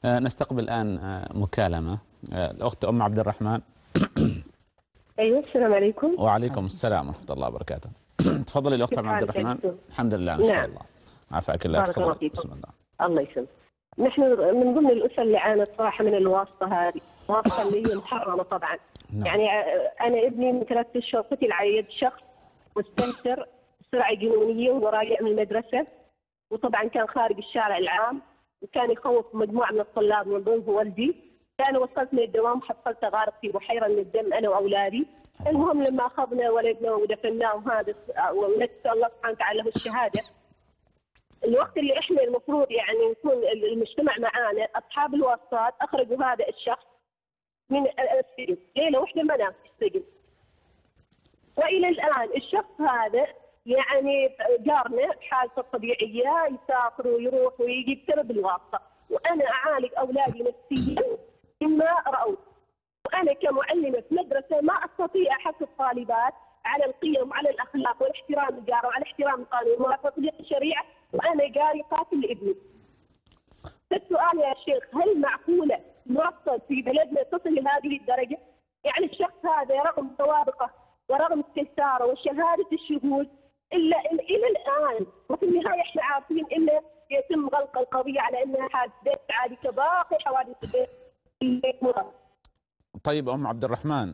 نستقبل الآن مكالمة. الأخت أم عبد الرحمن. ايوه، السلام عليكم. وعليكم السلام ورحمة الله وبركاته. تفضلي الأخت أم عبد الرحمن. الحمد لله نشكر الله. عافاك الله. بارك الله فيكم. بسم الله. الله يسلمك. نحن من ضمن الأسر اللي عانت صراحة من الواسطة هذه، الواسطة اللي هي محرمة طبعا. نعم. يعني أنا ابني من 3 أشهر قتل على يد شخص واستنكر سرعة جنونية وهو راجع من المدرسة، وطبعا كان خارج الشارع العام وكان يخوف مجموعة من الطلاب من ضمنه والدي. أنا وصلت من الدوام وحصلت غارق في بحيرة من الدم أنا وأولادي. المهم لما أخذنا ولدنا ودفناه وهذا ونسأل الله سبحانه وتعالى له الشهادة. الوقت اللي احنا المفروض يعني نكون المجتمع معانا اصحاب الواسطات اخرجوا هذا الشخص من السجن، ليله واحده ما نام في السجن. والى الان الشخص هذا يعني جارنا بحالته الطبيعيه يسافر ويروح ويجي بسبب الواسطه، وانا اعالج اولادي نفسيا مما راوا. وانا كمعلمه في مدرسه ما استطيع احث الطالبات على القيم وعلى الاخلاق والاحترام الجار وعلى احترام القانون وتطبيق الشريعه، وانا قاري قاتل لابني. السؤال يا شيخ، هل معقوله نوصل في بلدنا تصل لهذه الدرجه؟ يعني الشخص هذا رغم سوابقه ورغم استهتاره وشهاده الشهود الا الى الان، وفي النهايه احنا عارفين انه يتم غلق القضيه على انها حادثه عادي كباقي حوادث البيت. طيب أم عبد الرحمن،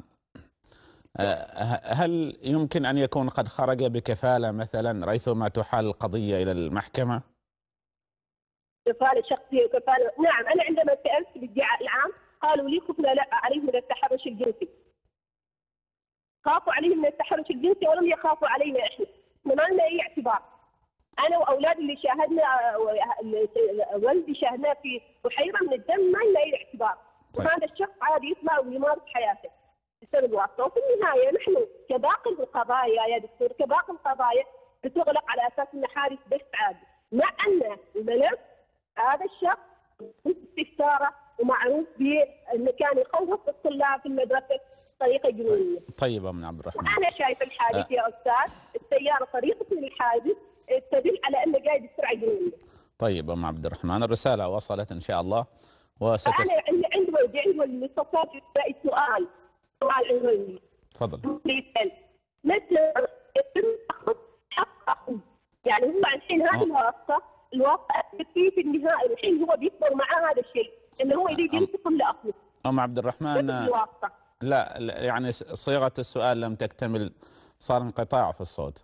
هل يمكن أن يكون قد خرج بكفالة مثلا ريثما تحال القضية إلى المحكمة؟ كفالة شخصية وكفالة، نعم. أنا عندما سألت بالادعاء العام قالوا لي خفنا لا عليهم من التحرش الجنسي. خافوا عليهم من التحرش الجنسي ولم يخافوا علينا إحنا. ما لنا أي اعتبار. أنا وأولادي اللي شاهدنا والدي شاهدناه في بحيرة من الدم ما لنا أي اعتبار. طيب. وهذا الشخص عادي يطلع ويمارس حياته بسبب الواسطة. وفي النهاية نحن كباقي القضايا يا دكتور، كباقي القضايا بتغلق على أساس أنها حادث بس عادي، مع أن الملف هذا الشخص استفساره ومعروف به أنه كان يخوف الطلاب في المدرسة بطريقة جنونية. طيب أم عبد الرحمن، وأنا شايف الحادث يا أستاذ، السيارة طريقة الحادث تدل على أنه قاعد بسرعة جنونية. طيب أم عبد الرحمن، الرسالة وصلت إن شاء الله. أنا عندي سؤال عندي. تفضل. متى يتم أخذ حق أخوه؟ يعني هو الحين هذه الواسطة في النهاية الحين هو بيكبر معاه هذا الشيء انه هو يريد ينتقم لاخوه. أم عبد الرحمن، لا يعني صيغة السؤال لم تكتمل، صار انقطاع في الصوت.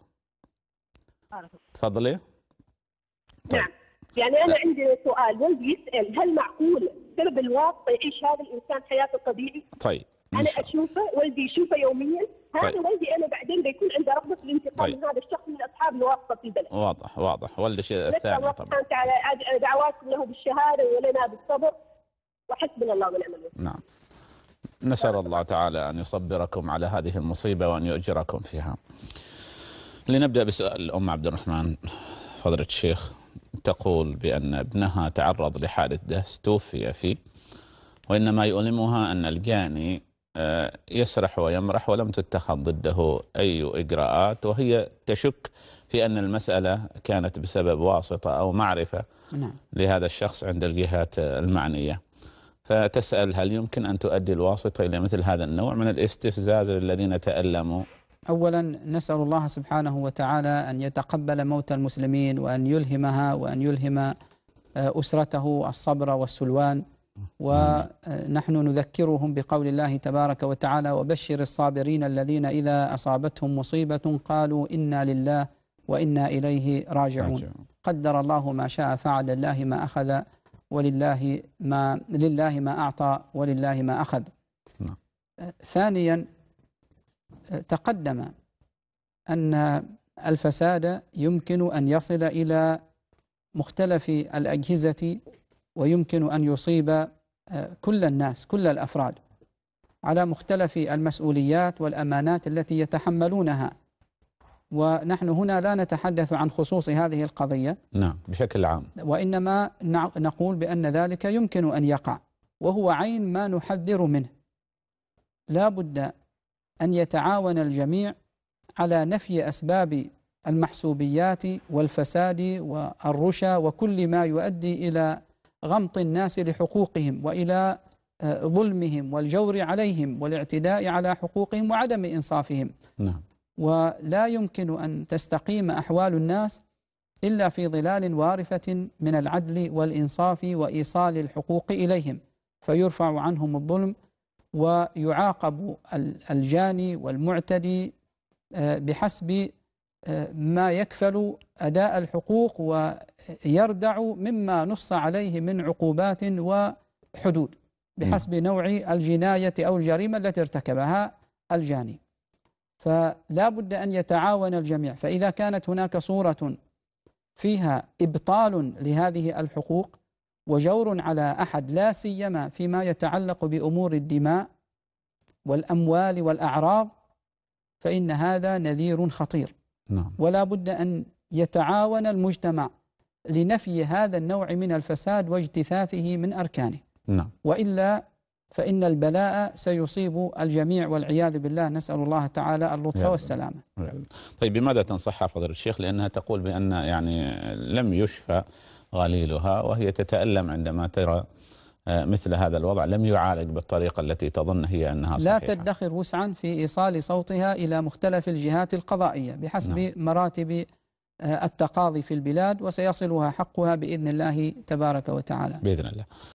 تفضلي. طيب. نعم، يعني أنا عندي سؤال، والدي يسأل هل معقول بسبب الواسطة يعيش هذا الإنسان حياته طبيعي؟ طيب. أنا أشوفه، والدي يشوفه يوميا. هذا طيب. والدي أنا بعدين بيكون عنده رغبة الانتقام من هذا الشخص من أصحاب الواسطة في البلد. واضح. والدي الشيء الثاني طبعا. نسأل الله على دعواتكم له بالشهادة ولنا بالصبر، وحسبنا الله ونعم الوكيل. نعم. نسأل الله تعالى أن يصبركم على هذه المصيبة وأن يؤجركم فيها. لنبدأ بسؤال الأم عبد الرحمن. فضيلة الشيخ تقول بأن ابنها تعرض لحادث دهس توفي فيه، وإنما يؤلمها أن الجاني يسرح ويمرح ولم تتخذ ضده أي إجراءات، وهي تشك في أن المسألة كانت بسبب واسطة أو معرفة لهذا الشخص عند الجهات المعنية. فتسأل هل يمكن أن تؤدي الواسطة إلى مثل هذا النوع من الاستفزاز للذين تألموا؟ أولا نسأل الله سبحانه وتعالى أن يتقبل موت المسلمين وأن يلهمها وأن يلهم أسرته الصبر والسلوان. ونحن نذكرهم بقول الله تبارك وتعالى: وبشر الصابرين الذين إذا أصابتهم مصيبة قالوا إنا لله وإنا إليه راجعون. قدر الله ما شاء فعل، لله ما أخذ ولله ما أعطى ولله ما أخذ. ثانيا تقدم أن الفساد يمكن أن يصل إلى مختلف الأجهزة، ويمكن أن يصيب كل الناس، كل الأفراد، على مختلف المسؤوليات والأمانات التي يتحملونها. ونحن هنا لا نتحدث عن خصوص هذه القضية، نعم، بشكل عام، وإنما نقول بأن ذلك يمكن أن يقع، وهو عين ما نحذر منه. لا بد أن يتعاون الجميع على نفي أسباب المحسوبيات والفساد والرشا وكل ما يؤدي إلى غمط الناس لحقوقهم وإلى ظلمهم والجور عليهم والاعتداء على حقوقهم وعدم إنصافهم. نعم. ولا يمكن أن تستقيم أحوال الناس إلا في ظلال وارفة من العدل والإنصاف وإيصال الحقوق إليهم، فيرفع عنهم الظلم ويعاقب الجاني والمعتدي بحسب ما يكفل أداء الحقوق ويردع مما نص عليه من عقوبات وحدود بحسب نوع الجناية أو الجريمة التي ارتكبها الجاني. فلا بد أن يتعاون الجميع. فإذا كانت هناك صورة فيها إبطال لهذه الحقوق وجور على أحد، لا سيما فيما يتعلق بأمور الدماء والأموال والأعراض، فإن هذا نذير خطير. نعم. ولا بد أن يتعاون المجتمع لنفي هذا النوع من الفساد واجتثاثه من أركانه. نعم. وإلا فإن البلاء سيصيب الجميع والعياذ بالله، نسأل الله تعالى اللطف والسلامة. طيب بماذا تنصحها فضيلة الشيخ؟ لأنها تقول بأن يعني لم يشفى غليلها، وهي تتألم عندما ترى مثل هذا الوضع لم يعالج بالطريقة التي تظن هي أنها صحيحة. لا تدخر وسعا في إيصال صوتها إلى مختلف الجهات القضائية بحسب مراتب التقاضي في البلاد، وسيصلها حقها بإذن الله تبارك وتعالى. بإذن الله.